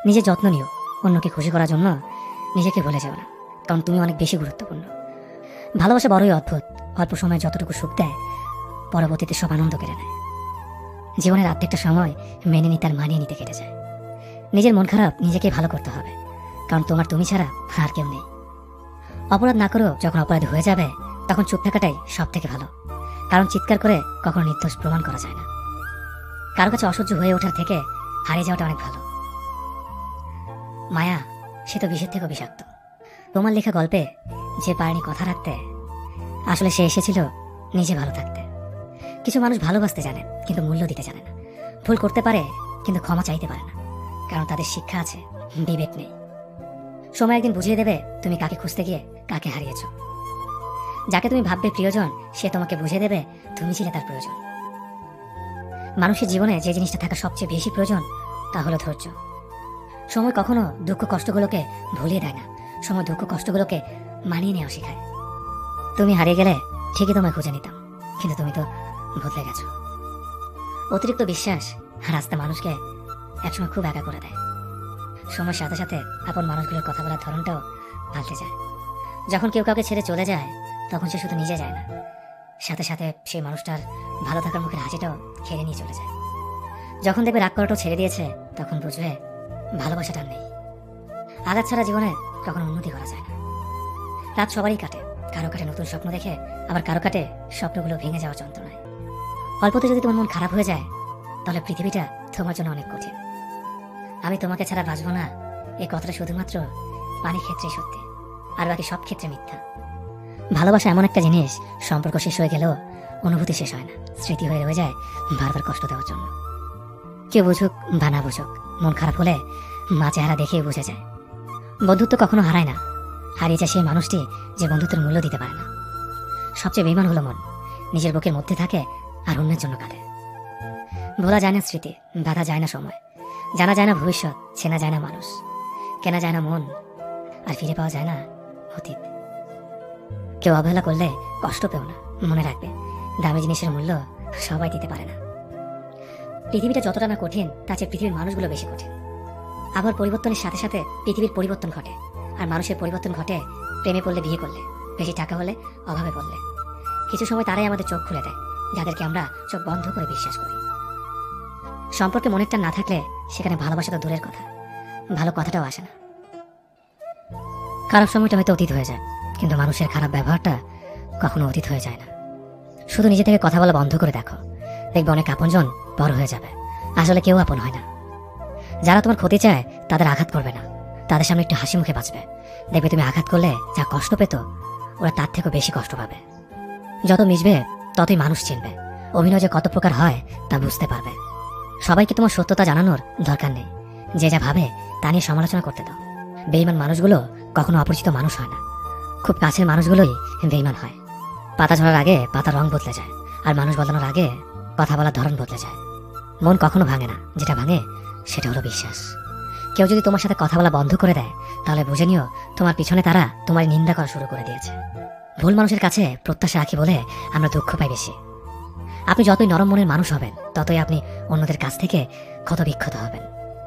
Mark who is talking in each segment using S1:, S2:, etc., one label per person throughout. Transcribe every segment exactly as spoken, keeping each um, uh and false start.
S1: নিজের যত্ন নিও, অন্যকে খুশি করার জন্য নিজেকে ভুলে যাও না, কারণ তুমি অনেক বেশি গুরুত্বপূর্ণ। ভালোবাসা বড়ই অদ্ভুত, অল্প সময় যতটুকু সুখ দেয় পরবর্তীতে সব আনন্দ কেড়ে নেয়। জীবনের অর্ধেকটা সময় মেনে নিতে আর মানিয়ে নিতে কেটে যায়। নিজের মন খারাপ নিজেকে ভালো করতে হবে, কারণ তোমার তুমি ছাড়া আর কেউ নেই। অপরাধ না করেও যখন অপরাধ হয়ে যাবে তখন চুপ থাকাটাই সব থেকে ভালো, কারণ চিৎকার করে কখনো নির্দোষ প্রমাণ করা যায় না। কারো কাছে অসহ্য হয়ে ওঠার থেকে হারিয়ে যাওয়াটা অনেক ভালো। মায়া সে তো বিষের থেকেও বিষাক্ত। তোমার লেখা গল্পে যে পারেনি কথা রাখতে, আসলে সে এসেছিল নিজে ভালো থাকতে। কিছু মানুষ ভালোবাসতে জানে কিন্তু মূল্য দিতে জানে না, ভুল করতে পারে কিন্তু ক্ষমা চাইতে পারে না, কারণ তাদের শিক্ষা আছে, বিবেক নেই। সময় একদিন বুঝিয়ে দেবে তুমি কাকে খুঁজতে গিয়ে কাকে হারিয়েছ। যাকে তুমি ভাববে প্রিয়জন, সে তোমাকে বুঝিয়ে দেবে তুমি ছিলে তার প্রয়োজন। মানুষের জীবনে যে জিনিসটা থাকা সবচেয়ে বেশি প্রয়োজন তা হলো ধৈর্য। সময় কখনো দুঃখ কষ্টগুলোকে ভুলিয়ে দেয় না, সময় দুঃখ কষ্টগুলোকে মানিয়ে নেওয়া শেখায়। তুমি হারিয়ে গেলে ঠিকই তোমায় খুঁজে নিতাম, কিন্তু তুমি তো বদলে গেছো। অতিরিক্ত বিশ্বাস রাস্তা মানুষকে একসময় খুব একা করে দেয়। সময়ের সাথে সাথে আপন মানুষগুলোর কথা বলার ধরনটাও পাল্টে যায়। যখন কেউ কাউকে ছেড়ে চলে যায় তখন সে শুধু নিজে যায় না, সাথে সাথে সেই মানুষটার ভালো থাকার মুখের হাসিটাও খেয়ে নিয়ে চলে যায়। যখন দেখবে রাগ করাটাও ছেড়ে দিয়েছে তখন বুঝবে ভালোবাসাটা নেই। আঘাত ছাড়া জীবনে কখনো উন্নতি করা যায় না। রাত সবারই কাটে, কারো কাটে নতুন স্বপ্ন দেখে, আবার কারো কাটে স্বপ্নগুলো ভেঙে যাওয়ার যন্ত্রণায়। অল্পতে যদি তোমার মন খারাপ হয়ে যায় তাহলে পৃথিবীটা তোমার জন্য অনেক কঠিন। আমি তোমাকে ছাড়া বাঁচবো না, এই কথাটা শুধুমাত্র পানির ক্ষেত্রেই সত্যি, আর বাকি সব ক্ষেত্রে মিথ্যা। ভালোবাসা এমন একটা জিনিস, সম্পর্ক শেষ হয়ে গেলেও অনুভূতি শেষ হয় না, স্মৃতি হয়ে রয়ে যায় বারবার কষ্ট দেওয়ার জন্য। কেউ বুঝুক বা না বুঝুক, মন খারাপ হলে মা চেহারা দেখেই বুঝে যায়। বন্ধুত্ব কখনো হারায় না, হারিয়ে যায় সেই মানুষটি যে বন্ধুত্বের মূল্য দিতে পারে না। সবচেয়ে বেইমান হলো মন, নিজের বুকের মধ্যে থাকে আর অন্যের জন্য কাঁদে। ভোলা যায় না স্মৃতি, বাধা যায় না সময়, জানা যায় না ভবিষ্যৎ, চেনা যায় না মানুষ, কেনা যায় না মন, আর ফিরে পাওয়া যায় না অতীত। কেউ অবহেলা করলে কষ্ট পেও না, মনে রাখবে দামি জিনিসের মূল্য সবাই দিতে পারে না। পৃথিবীটা যতটা না কঠিন তার চেয়ে পৃথিবীর মানুষগুলো বেশি কঠিন। আবার পরিবর্তনের সাথে সাথে পৃথিবীর পরিবর্তন ঘটে, আর মানুষের পরিবর্তন ঘটে প্রেমে পড়লে, বিয়ে করলে, বেশি টাকা হলে, অভাবে পড়লে। কিছু সময় তারাই আমাদের চোখ খুলে দেয়, যাদেরকে আমরা চোখ বন্ধ করে বিশ্বাস করি। সম্পর্কে মনের টান না থাকলে সেখানে ভালোবাসা তো দূরের কথা, ভালো কথাটাও আসে না। খারাপ সময়টা হয়তো অতীত হয়ে যায়, কিন্তু মানুষের খারাপ ব্যবহারটা কখনো অতীত হয়ে যায় না। শুধু নিজে থেকে কথা বলা বন্ধ করে দেখো, দেখবে অনেক আপনজন বড় হয়ে যাবে। আসলে কেউ আপন হয় না। যারা তোমার ক্ষতি চায় তাদের আঘাত করবে না, তাদের সামনে একটু হাসি মুখে বাঁচবে। দেখবে তুমি আঘাত করলে যা কষ্ট পেত ওরা তার থেকেও বেশি কষ্ট পাবে। যত মিশবে ততই মানুষ চিনবে, অভিনয় যে কত প্রকার হয় তা বুঝতে পারবে। সবাইকে তোমার সত্যতা জানানোর দরকার নেই, যে যা ভাবে তা নিয়ে সমালোচনা করতে দাও। বেঈমান মানুষগুলো কখনো অপরিচিত মানুষ হয় না, খুব কাছের মানুষগুলোই বেঈমান হয়। পাতা ঝরার আগে পাতার রং বদলে যায়, আর মানুষ বদলানোর আগে কথা বলার ধরন বদলে যায়। মন কখনো ভাঙে না, যেটা ভাঙে সেটা হলো বিশ্বাস। কেউ যদি তোমার সাথে কথা বলা বন্ধ করে দেয় তাহলে বুঝে নিও তোমার পিছনে তারা তোমার নিন্দা করা শুরু করে দিয়েছে। ভুল মানুষের কাছে প্রত্যাশা রাখি বলে আমরা দুঃখ পাই বেশি। আপনি যতই নরম মনের মানুষ হবেন ততই আপনি অন্যদের কাছ থেকে ক্ষত বিক্ষত হবেন।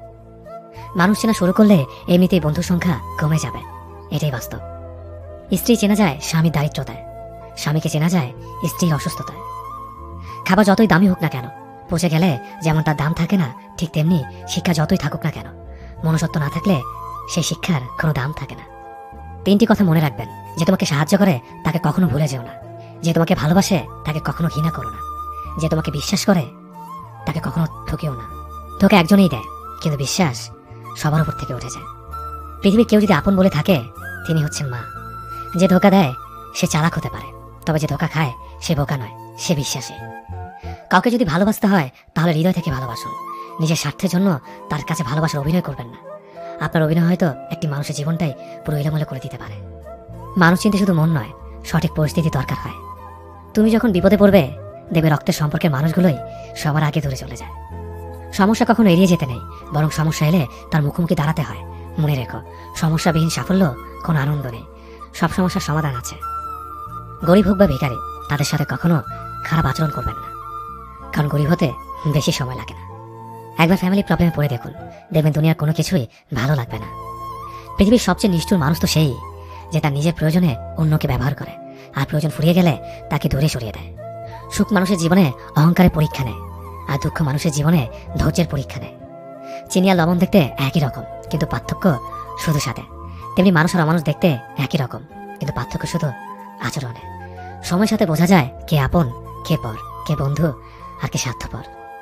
S1: মানুষ চেনা শুরু করলে এমনিতেই বন্ধুর সংখ্যা কমে যাবে, এটাই বাস্তব। স্ত্রী চেনা যায় স্বামীর দারিদ্রতায়, স্বামীকে চেনা যায় স্ত্রীর অসুস্থতায়। খাবার যতই দামি হোক না কেন, পচে গেলে যেমন তার দাম থাকে না, ঠিক তেমনি শিক্ষা যতই থাকুক না কেন, মনুষ্যত্ব না থাকলে সেই শিক্ষার কোনো দাম থাকে না। তিনটি কথা মনে রাখবেন, যে তোমাকে সাহায্য করে তাকে কখনো ভুলে যেও না, যে তোমাকে ভালোবাসে তাকে কখনো ঘৃণা করো না, যে তোমাকে বিশ্বাস করে তাকে কখনো ঠকিও না। তোকে একজনেই দেয়, কিন্তু বিশ্বাস সবার উপর থেকে উঠে যায়। পৃথিবীর কেউ যদি আপন বলে থাকে তিনি হচ্ছেন মা। যে ধোকা দেয় সে চালাক হতে পারে, তবে যে ধোকা খায় সে বোকা নয়, সে বিশ্বাসী। কাউকে যদি ভালোবাসতে হয় তাহলে হৃদয় থেকে ভালোবাসুন, নিজের স্বার্থের জন্য তার কাছে ভালোবাসার অভিনয় করবেন না। আপনার অভিনয় হয়তো একটি মানুষের জীবনটাই পুরো এলোমেলো করে দিতে পারে। মানুষ চিনতে শুধু মন নয়, সঠিক পরিস্থিতি দরকার হয়। তুমি যখন বিপদে পড়বে দেখবে রক্তের সম্পর্কের মানুষগুলোই সবার আগে দূরে চলে যায়। সমস্যা কখনো এড়িয়ে যেতে নেই, বরং সমস্যা এলে তার মুখোমুখি দাঁড়াতে হয়। মনে রেখো, সমস্যাবিহীন সাফল্য কোনো আনন্দ নেই, সব সমস্যার সমাধান আছে। গরিব হোক বা ভিখারি, তাদের সাথে কখনো খারাপ আচরণ করবেন না, কারণ গরিব হতে বেশি সময় লাগে না। একবার ফ্যামিলি প্রবলেমে পড়ে দেখুন, দেখবেন দুনিয়ার কোনো কিছুই ভালো লাগবে না। পৃথিবীর সবচেয়ে নিষ্ঠুর মানুষ তো সেই যে তার নিজের প্রয়োজনে অন্যকে ব্যবহার করে, আর প্রয়োজন ফুরিয়ে গেলে তাকে দূরে সরিয়ে দেয়। সুখ মানুষের জীবনে অহংকারের পরীক্ষা নেয়, আর দুঃখ মানুষের জীবনে ধৈর্যের পরীক্ষা নেয়। চিনি আর লবণ দেখতে একই রকম, কিন্তু পার্থক্য শুধু সাথে। তেমনি মানুষ আর অমানুষ দেখতে একই রকম, কিন্তু পার্থক্য শুধু আচরণে। সময়ের সাথে বোঝা যায় কে আপন, কে পর, কে বন্ধু আর কে স্বার্থপর।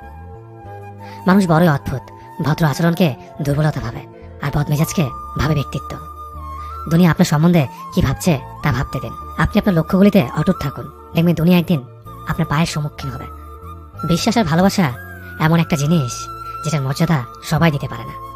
S1: মানুষ বড়ই অদ্ভুত, ভদ্র আচরণকে দুর্বলতা ভাবে, আর বদমেজাজকে ভাবে ব্যক্তিত্ব। দুনিয়া আপনার সম্বন্ধে কি ভাবছে তা ভাবতে দিন। আপনি আপনার লক্ষ্যগুলিতে অটুট থাকুন, দেখবেন দুনিয়া একদিন আপনার পায়ের সম্মুখীন হবে। বিশ্বাস আর ভালোবাসা এমন একটা জিনিস যেটার মর্যাদা সবাই দিতে পারে না।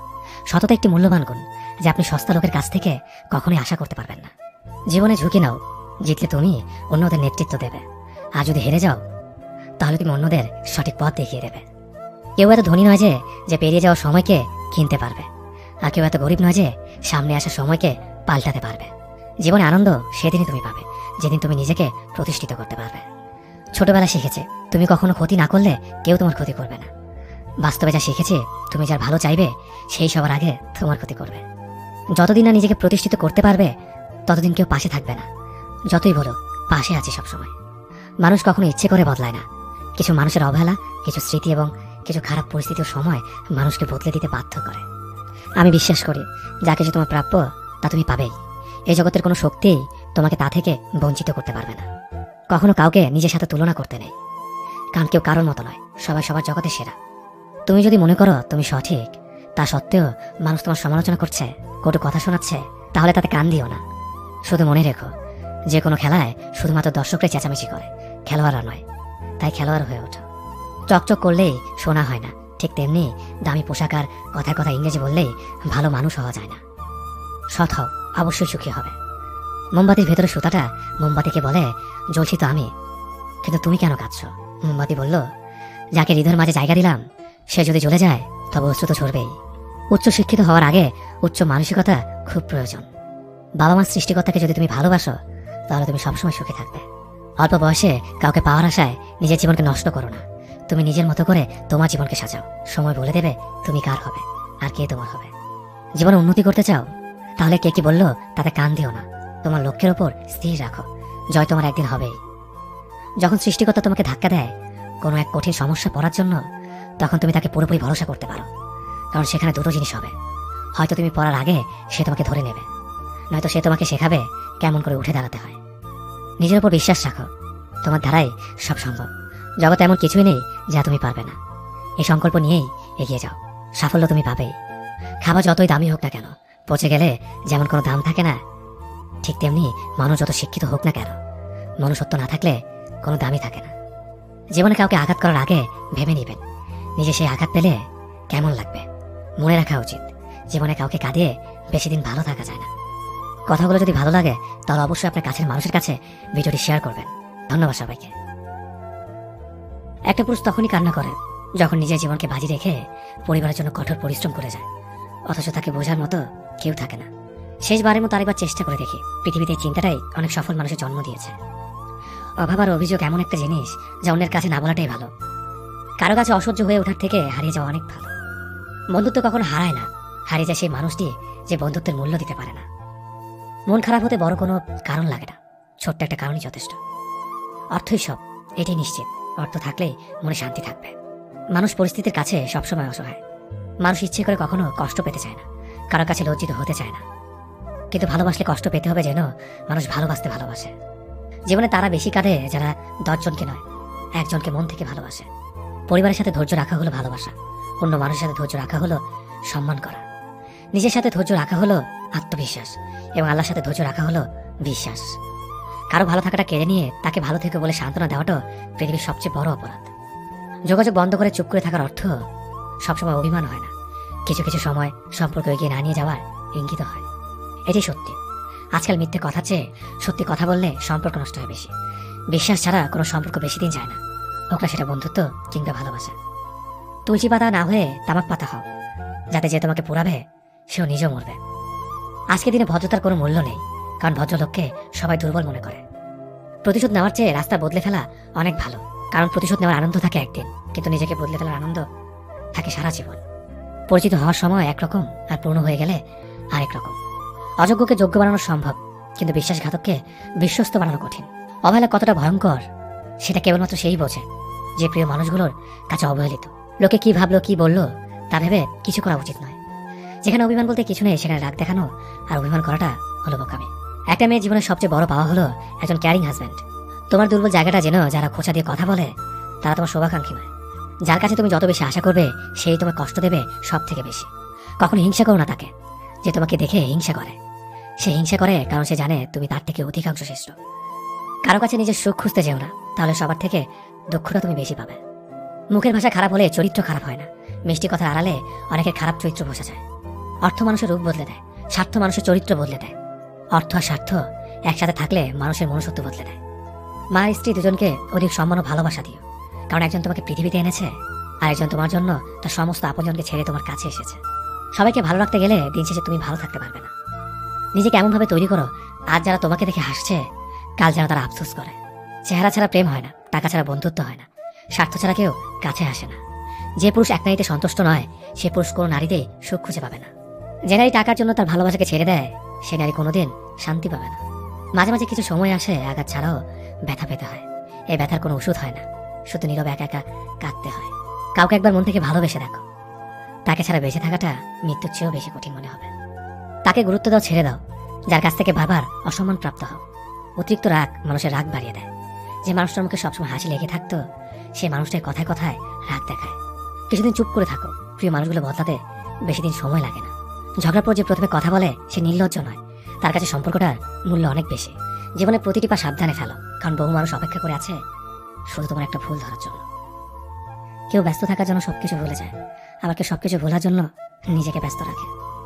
S1: সততা একটি মূল্যবান গুণ যে আপনি সস্তা লোকের কাছ থেকে কখনোই আশা করতে পারবেন না। জীবনে ঝুঁকি নাও, জিতলে তুমি অন্যদের নেতৃত্ব দেবে, আর যদি হেরে যাও তাহলে তুমি অন্যদের সঠিক পথ দেখিয়ে দেবে। কেউ এত ধনী নয় যে যে পেরিয়ে যাওয়ার সময়কে কিনতে পারবে, আর কেউ এত গরিব নয় যে সামনে আসা সময়কে পাল্টাতে পারবে। জীবনে আনন্দ সেদিনই তুমি পাবে যেদিন তুমি নিজেকে প্রতিষ্ঠিত করতে পারবে। ছোটবেলা শিখেছে তুমি কখনো ক্ষতি না করলে কেউ তোমার ক্ষতি করবে না। বাস্তবে যা শিখেছে তুমি যার ভালো চাইবে সেই সবার আগে তোমার ক্ষতি করবে। যতদিন না নিজেকে প্রতিষ্ঠিত করতে পারবে ততদিন কেউ পাশে থাকবে না। যতই বলো পাশে আছি সবসময়। মানুষ কখনো ইচ্ছে করে বদলায় না। কিছু মানুষের অবহেলা, কিছু স্মৃতি এবং কিছু খারাপ পরিস্থিতির সময় মানুষকে বদলে দিতে বাধ্য করে। আমি বিশ্বাস করি যা কিছু তোমার প্রাপ্য তা তুমি পাবেই। এই জগতের কোনো শক্তিই তোমাকে তা থেকে বঞ্চিত করতে পারবে না। কখনো কাউকে নিজের সাথে তুলনা করতে নেই, কারণ কেউ কারোর মতো নয়, সবাই সবার জগতে সেরা। তুমি যদি মনে করো তুমি সঠিক, তা সত্ত্বেও মানুষ তোমার সমালোচনা করছে, কটু কথা শোনাচ্ছে, তাহলে তাতে কান দিও না। শুধু মনে রেখো যে কোনো খেলায় শুধুমাত্র দর্শকরাই চেঁচামেচি করে, খেলোয়াড়রা নয়। তাই খেলোয়াড় হয়ে ওঠো। চকচক করলেই শোনা হয় না, ঠিক তেমনি দামি পোশাক আর কথায় কথা ইংরেজি বললেই ভালো মানুষ হওয়া যায় না। সৎ হও, অবশ্যই সুখী হবে। মোমবাতির ভেতরে সুতাটা মোমবাতিকে বলে, জ্বলছি তো আমি, কিন্তু তুমি কেন কাঁদছ? মোমবাতি বলল, যাকে হৃদয়ের মাঝে জায়গা দিলাম সে যদি জ্বলে যায় তবে অশ্রু তো ঝরবেই। উচ্চ শিক্ষিত হওয়ার আগে উচ্চ মানসিকতা খুব প্রয়োজন। বাবা মার সৃষ্টিকর্তাকে যদি তুমি ভালোবাসো তাহলে তুমি সবসময় সুখে থাকবে। অল্প বয়সে কাউকে পাওয়ার আশায় নিজের জীবনকে নষ্ট করো না। তুমি নিজের মতো করে তোমার জীবনকে সাজাও। সময় বলে দেবে তুমি কার হবে আর কে তোমার হবে। জীবনে উন্নতি করতে চাও তাহলে কে কি বললো তাতে কান দিও না। তোমার লক্ষ্যের ওপর স্থির রাখো, জয় তোমার একদিন হবেই। যখন সৃষ্টিকর্তা তোমাকে ধাক্কা দেয় কোনো এক কঠিন সমস্যা পড়ার জন্য, তখন তুমি তাকে পুরোপুরি ভরসা করতে পারো, কারণ সেখানে দুটো জিনিস হবে। হয়তো তুমি পড়ার আগে সে তোমাকে ধরে নেবে, নয়তো সে তোমাকে শেখাবে কেমন করে উঠে দাঁড়াতে হয়। নিজের উপর বিশ্বাস রাখো, তোমার দ্বারাই সব সম্ভব। জগতে এমন কিছুই নেই যা তুমি পারবে না। এই সংকল্প নিয়েই এগিয়ে যাও, সাফল্য তুমি পাবেই। খাবার যতই দামি হোক না কেন, পচে গেলে যেমন কোনো দাম থাকে না, ঠিক তেমনি মানুষ যত শিক্ষিত হোক না কেন, মনুষ্যত্ব না থাকলে কোনো দামই থাকে না। জীবনে কাউকে আঘাত করার আগে ভেবে নেবেন নিজে সেই আঘাত পেলে কেমন লাগবে। মনে রাখা উচিত জীবনে কাউকে কাঁদিয়ে বেশি দিন ভালো থাকা যায় না। কথাগুলো যদি ভালো লাগে তাহলে অবশ্যই আপনার কাছের মানুষের কাছে ভিডিওটি শেয়ার করবেন। ধন্যবাদ সবাইকে। একটা পুরুষ তখনই কান্না করে যখন নিজের জীবনকে বাজি রেখে পরিবারের জন্য কঠোর পরিশ্রম করে যায়, অথচ তাকে বোঝার মতো কেউ থাকে না। শেষবারের মতো আরেকবার চেষ্টা করে দেখি। পৃথিবীতে এই চিন্তাটাই অনেক সফল মানুষের জন্ম দিয়েছে। অভাব আর অভিযোগ এমন একটা জিনিস যা অন্যের কাছে না বলাটাই ভালো। কারো কাছে অসহ্য হয়ে ওঠার থেকে হারিয়ে যাওয়া অনেক ভালো। বন্ধুত্ব কখনো হারায় না, হারিয়ে যায় সেই মানুষটি যে বন্ধুত্বের মূল্য দিতে পারে না। মন খারাপ হতে বড় কোনো কারণ লাগে না, ছোট্ট একটা কারণই যথেষ্ট। অর্থই সব, এটাই নিশ্চিত। অর্থ থাকলেই মনে শান্তি থাকবে। মানুষ পরিস্থিতির কাছে সবসময় অসহায়। মানুষ ইচ্ছে করে কখনো কষ্ট পেতে চায় না, কারো কাছে লজ্জিত হতে চায় না। কিন্তু ভালোবাসলে কষ্ট পেতে হবে যেন মানুষ ভালোবাসতে ভালোবাসে। জীবনে তারা বেশি কাঁদে যারা দশজনকে নয় একজনকে মন থেকে ভালোবাসে। পরিবারের সাথে ধৈর্য রাখা হলো ভালোবাসা, অন্য মানুষের সাথে ধৈর্য রাখা হলো সম্মান করা, নিজের সাথে ধৈর্য রাখা হলো আত্মবিশ্বাস, এবং আল্লাহর সাথে ধৈর্য রাখা হলো বিশ্বাস। কারো ভালো থাকাটা কেড়ে নিয়ে তাকে ভালো থেকে বলে সান্ত্বনা দেওয়াটাও পৃথিবীর সবচেয়ে বড় অপরাধ। যোগাযোগ বন্ধ করে চুপ করে থাকার অর্থ সবসময় অভিমান হয় না, কিছু কিছু সময় সম্পর্ক এগিয়ে না নিয়ে যাওয়ার ইঙ্গিত হয়। এটাই সত্যি। আজকাল মিথ্যে কথা চেয়ে সত্যি কথা বললে সম্পর্ক নষ্ট হয় বেশি। বিশ্বাস ছাড়া কোনো সম্পর্ক বেশি দিন যায় না, হোক না সেটা বন্ধুত্ব কিংবা ভালোবাসা। তুলসী পাতা না হয়ে তামাক পাতা হও, যাতে যে তোমাকে পোড়াবে সেও নিজেও মরবে। আজকের দিনে ভদ্রতার কোনো মূল্য নেই, কারণ ভদ্রলোককে সবাই দুর্বল মনে করে। প্রতিশোধ নেওয়ার চেয়ে রাস্তা বদলে ফেলা অনেক ভালো, কারণ প্রতিশোধ নেওয়ার আনন্দ থাকে একদিন, কিন্তু নিজেকে বদলে ফেলার আনন্দ থাকে সারা জীবন। পরিচিত হওয়ার সময় একরকম, আর পূর্ণ হয়ে গেলে আরেক রকম। অযোগ্যকে যোগ্য বানানো সম্ভব, কিন্তু বিশ্বাসঘাতককে বিশ্বস্ত বানানো কঠিন। অবহেলা কতটা ভয়ঙ্কর সেটা কেবলমাত্র সেই বোঝে যে প্রিয় মানুষগুলোর কাছে অবহেলিত। লোকে কি ভাবলো, কি বললো তা ভেবে কিছু করা উচিত নয়। যেখানে অভিমান বলতে কিছু নেই, সেখানে রাগ দেখানো আর অভিমান করাটা হলো বোকামি। একটা মেয়ের জীবনের সবচেয়ে বড় পাওয়া হলো একজন ক্যারিং হাজব্যান্ড। তোমার দুর্বল জায়গাটা যেন যারা খোঁচা দিয়ে কথা বলে তারা তোমার শুভাকাঙ্ক্ষী নয়। যার কাছে তুমি যত বেশি আশা করবে সেই তোমার কষ্ট দেবে সব থেকে বেশি। কখনো হিংসা করো না তাকে যে তোমাকে দেখে হিংসা করে। সে হিংসা করে কারণ সে জানে তুমি তার থেকে অধিকাংশ শ্রেষ্ঠ। কারো কাছে নিজের সুখ খুঁজতে যেও না, তাহলে সবার থেকে দুঃখটা তুমি বেশি পাবে। মুখের ভাষা খারাপ হলে চরিত্র খারাপ হয় না। মিষ্টি কথা আড়ালে অনেকের খারাপ চরিত্র বোঝা যায়। অর্থ মানুষের রূপ বদলে দেয়, স্বার্থ মানুষের চরিত্র বদলে দেয়। অর্থ আর স্বার্থ একসাথে থাকলে মানুষের মনুষ্যত্ব বদলে দেয়। মা আর স্ত্রী দুজনকে অধিক সম্মান ও ভালোবাসা দিও, কারণ একজন তোমাকে পৃথিবীতে এনেছে আর একজন তোমার জন্য তার সমস্ত আপনজনকে ছেড়ে তোমার কাছে এসেছে। সবাইকে ভালো রাখতে গেলে দিন শেষে তুমি ভালো থাকতে পারবে না। নিজেকে এমনভাবে তৈরি করো আজ যারা তোমাকে দেখে হাসছে কাল যেন তারা আফসোস করে। চেহারা ছাড়া প্রেম হয় না, টাকা ছাড়া বন্ধুত্ব হয় না, স্বার্থ ছাড়া কেউ কাছে আসে না। যে পুরুষ এক নারীতে সন্তুষ্ট নয় সে পুরুষ কোনো নারীতেই সুখ খুঁজে পাবে না। যে নারী টাকার জন্য তার ভালোবাসাকে ছেড়ে দেয় সে নারী কোনোদিন শান্তি পাবে না। মাঝে মাঝে কিছু সময় আসে আঘাত ছাড়াও ব্যথা পেতে হয়। এই ব্যথার কোনো ওষুধ হয় না, শুধু নীরবে একা একা কাঁদতে হয়। কাউকে একবার মন থেকে ভালোবেসে দেখো, তাকে ছাড়া বেঁচে থাকাটা মৃত্যুর চেয়েও বেশি কঠিন মনে হবে। তাকে গুরুত্ব দাও, ছেড়ে দাও যার কাছ থেকে বারবার অসম্মান প্রাপ্ত হও। অতিরিক্ত রাগ মানুষের রাগ বাড়িয়ে দেয়। যে মানুষটার মুখে সবসময় হাসি লেগে থাকতো সেই মানুষটার কথায় কথায় রাগ দেখায়। কিছুদিন চুপ করে থাকো, প্রিয় মানুষগুলো বদলাতে বেশি দিন সময় লাগে না। ঝগড়ার পর যে প্রথমে কথা বলে সে নির্লজ্জ নয়, তার কাছে সম্পর্কটার মূল্য অনেক বেশি। জীবনে প্রতিটি পা সাবধানে ফেলো, কারণ বহু মানুষ অপেক্ষা করে আছে শুধু তোমার একটা ভুল ধরার জন্য। কেউ ব্যস্ত থাকার জন্য সবকিছু ভুলে যায়, আবার কেউ সবকিছু ভোলার জন্য নিজেকে ব্যস্ত রাখে।